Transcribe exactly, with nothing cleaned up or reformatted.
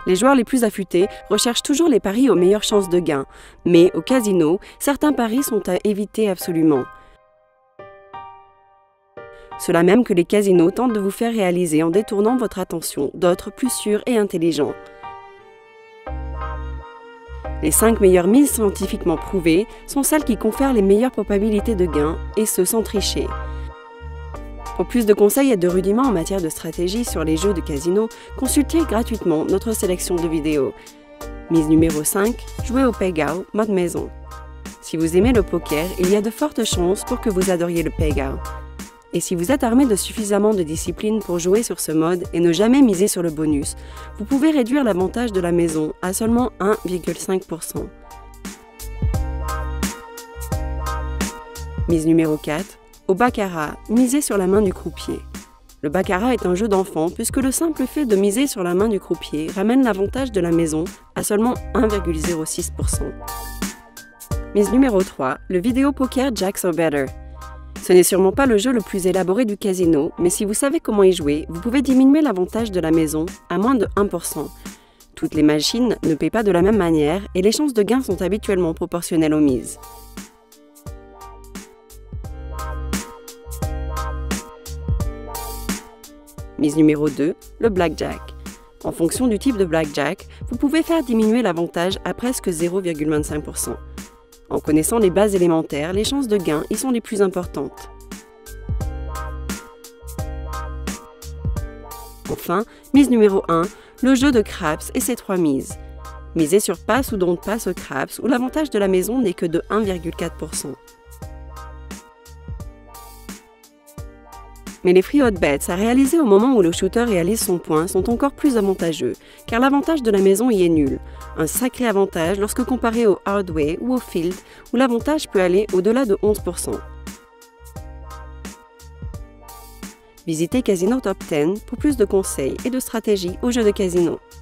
Les joueurs les plus affûtés recherchent toujours les paris aux meilleures chances de gain, mais au casino, certains paris sont à éviter absolument. Cela même que les casinos tentent de vous faire réaliser en détournant votre attention d'autres plus sûrs et intelligents. Les cinq meilleures mises scientifiquement prouvées sont celles qui confèrent les meilleures probabilités de gain, et ce sans tricher. Pour plus de conseils et de rudiments en matière de stratégie sur les jeux de casino, consultez gratuitement notre sélection de vidéos. Mise numéro cinq, jouer au Pegao, mode maison. Si vous aimez le poker, il y a de fortes chances pour que vous adoriez le Pegao. Et si vous êtes armé de suffisamment de discipline pour jouer sur ce mode et ne jamais miser sur le bonus, vous pouvez réduire l'avantage de la maison à seulement un virgule cinq pour cent. Mise numéro quatre. Au baccarat, misez sur la main du croupier. Le baccarat est un jeu d'enfant puisque le simple fait de miser sur la main du croupier ramène l'avantage de la maison à seulement un virgule zéro six pour cent. Mise numéro trois. Le vidéo poker Jacks or Better. Ce n'est sûrement pas le jeu le plus élaboré du casino, mais si vous savez comment y jouer, vous pouvez diminuer l'avantage de la maison à moins de un pour cent. Toutes les machines ne paient pas de la même manière et les chances de gain sont habituellement proportionnelles aux mises. Mise numéro deux, le blackjack. En fonction du type de blackjack, vous pouvez faire diminuer l'avantage à presque zéro virgule vingt-cinq pour cent. En connaissant les bases élémentaires, les chances de gain y sont les plus importantes. Enfin, mise numéro un, le jeu de craps et ses trois mises. Misez sur passe ou don't pass au craps où l'avantage de la maison n'est que de un virgule quatre pour cent. Mais les free hot bets à réaliser au moment où le shooter réalise son point sont encore plus avantageux, car l'avantage de la maison y est nul. Un sacré avantage lorsque comparé au hard way ou au field, où l'avantage peut aller au-delà de onze pour cent. Visitez Casino Top dix pour plus de conseils et de stratégies aux jeux de casino.